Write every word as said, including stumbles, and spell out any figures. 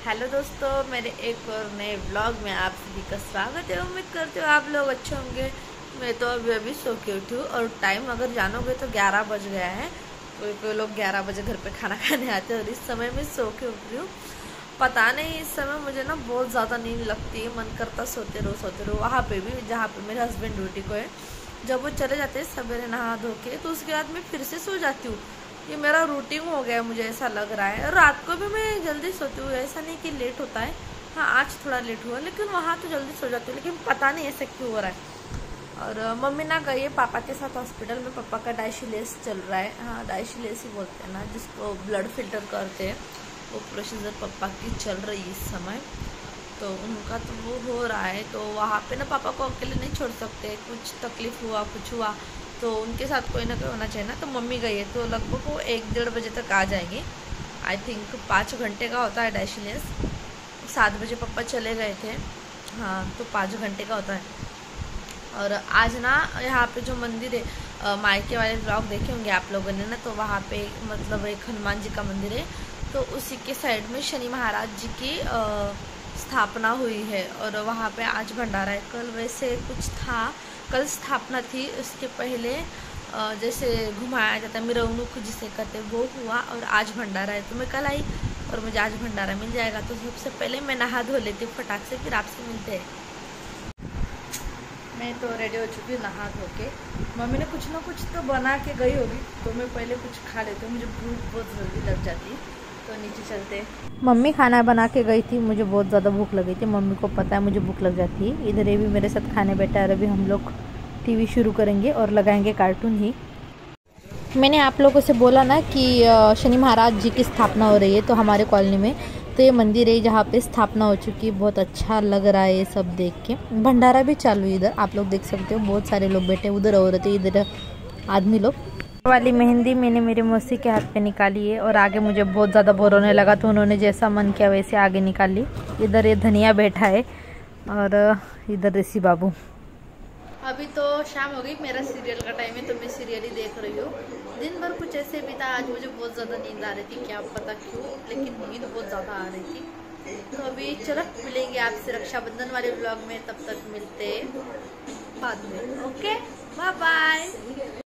Hello दोस्तों, मेरे एक और नए व्लॉग में आप सभी का स्वागत है। उम्मीद करते हो आप लोग अच्छे होंगे। मैं तो अभी अभी सो के उठी हूँ और टाइम अगर जानोगे तो ग्यारह बज गया है। कोई कोई लोग ग्यारह बजे घर पे खाना खाने आते हैं और इस समय मैं सो के उठ रही हूँ। पता नहीं, इस समय मुझे ना बहुत ज़्यादा नींद लगती है, मन करता सोते रहो सोते रहो। वहाँ पे भी जहाँ पे मेरे हस्बैंड ड्यूटी को है, जब वो चले जाते हैं सवेरे नहा धो के, तो उसके बाद मैं फिर से सो जाती हूँ। ये मेरा रूटीन हो गया है, मुझे ऐसा लग रहा है। और रात को भी मैं जल्दी सोती हूँ, ऐसा नहीं कि लेट होता है। हाँ, आज थोड़ा लेट हुआ, लेकिन वहाँ तो जल्दी सो जाती हूँ। लेकिन पता नहीं ऐसा क्यों हो रहा है। और मम्मी ना गई है पापा के साथ हॉस्पिटल में। पापा का डायशिलेस चल रहा है। हाँ, डायशिलेस ही बोलते हैं ना, जिसको ब्लड फिल्टर करते हैं, वो प्रोसीजर पापा की चल रही है इस समय। तो उनका तो वो हो रहा है। तो वहाँ पे ना पापा को अकेले नहीं छोड़ सकते। कुछ तकलीफ हुआ, कुछ हुआ तो उनके साथ कोई ना कोई होना चाहिए ना। तो मम्मी गई है, तो लगभग वो एक डेढ़ बजे तक आ जाएंगे। आई थिंक पाँच घंटे का होता है डायशिलेस। सात बजे पापा चले गए थे। हाँ, तो पाँच घंटे का होता है। और आज ना यहाँ पे जो मंदिर है, मायके वाले ब्लॉग देखे होंगे आप लोगों ने ना, तो वहाँ पे मतलब एक हनुमान जी का मंदिर है। तो उसी के साइड में शनि महाराज जी की स्थापना हुई है और वहाँ पे आज भंडारा है। कल वैसे कुछ था, कल स्थापना थी, उसके पहले जैसे घुमाया जाता है मिरवणुक जिसे कहते हैं, वो हुआ। और आज भंडारा है, तो मैं कल आई और मुझे आज भंडारा मिल जाएगा। तो सबसे पहले मैं नहा धो लेती हूँ फटाक से, फिर आपसे मिलते हैं। मैं तो रेडी हो चुकी हूँ नहा धो के। मम्मी ने कुछ ना कुछ तो बना के गई होगी, तो मैं पहले कुछ खा लेती हूँ। मुझे भूख बहुत जल्दी लग जाती है, तो नीचे चलते। मम्मी खाना बना के गई थी, मुझे बहुत ज़्यादा भूख लगी थी। मम्मी को पता है मुझे भूख लग जाती है। इधर ये भी मेरे साथ खाने बैठा है और अभी हम लोग टीवी शुरू करेंगे और लगाएंगे कार्टून ही। मैंने आप लोगों से बोला ना कि शनि महाराज जी की स्थापना हो रही है, तो हमारे कॉलोनी में तो ये मंदिर है जहाँ पे स्थापना हो चुकी है। बहुत अच्छा लग रहा है ये सब देख के। भंडारा भी चालू है इधर, आप लोग देख सकते हो। बहुत सारे लोग बैठे, उधर औरतें, इधर आदमी लोग। वाली मेहंदी मैंने मेरे मौसी के हाथ पे निकाली है और आगे मुझे बहुत ज़्यादा बोर होने लगा, तो उन्होंने जैसा मन किया वैसे आगे निकाल ली। इधर ये धनिया बैठा है और इधर ऋषि बाबू। अभी तो शाम हो गई, मेरा सीरियल का टाइम है, तो मैं सीरियल ही देख रही हूँ। दिन भर कुछ ऐसे भी था, आज मुझे बहुत ज़्यादा नींद आ रही थी, क्या पता क्यों, लेकिन नींद बहुत ज़्यादा आ रही थी। तो अभी चलो मिलेंगे आपसे रक्षाबंधन वाले ब्लॉग में, तब तक मिलते बाद में। Okay, bye bye.